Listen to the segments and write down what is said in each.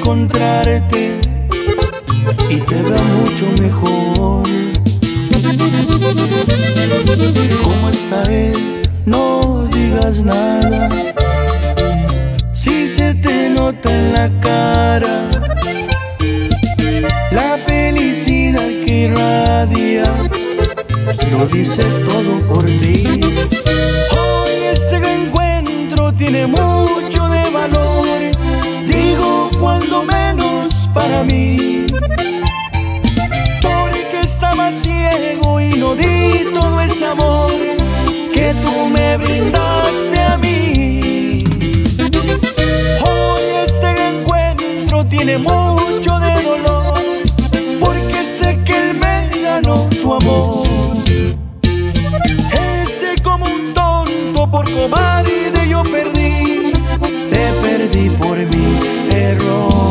encontrarte y te veo mucho mejor. ¿Cómo está él? No digas nada, si se te nota en la cara la felicidad que irradia, lo dice todo por ti. Hoy este encuentro tiene mucho de valor, digo cuando menos para mí, porque estaba ciego y no di todo ese amor que tú me brindaste a mí. Hoy este encuentro tiene mucho de dolor, porque sé que él me ganó tu amor. Ese como un tonto por cobarde yo perdí, te perdí por mi error.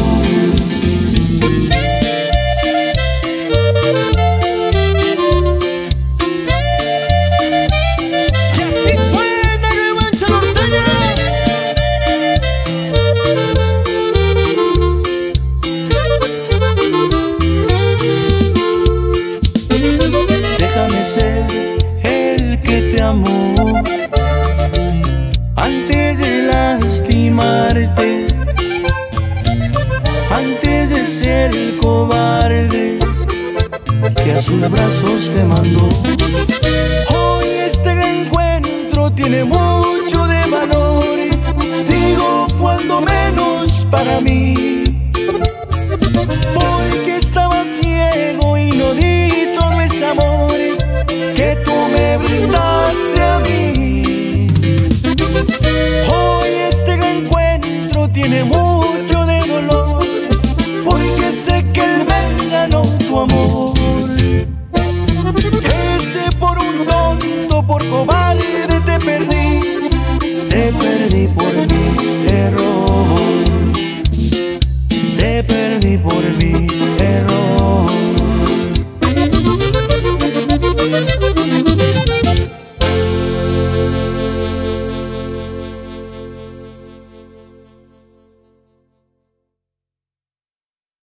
Antes de lastimarte, antes de ser el cobarde que a sus brazos te mandó. Hoy este encuentro tiene mucho de valor, digo cuando menos para mí, porque estaba ciego y no di todo ese amor que tú me brindaste a mí. Hoy este encuentro tiene mucho de dolor, porque sé que él me ganó tu amor. Ese por un tonto, por cobarde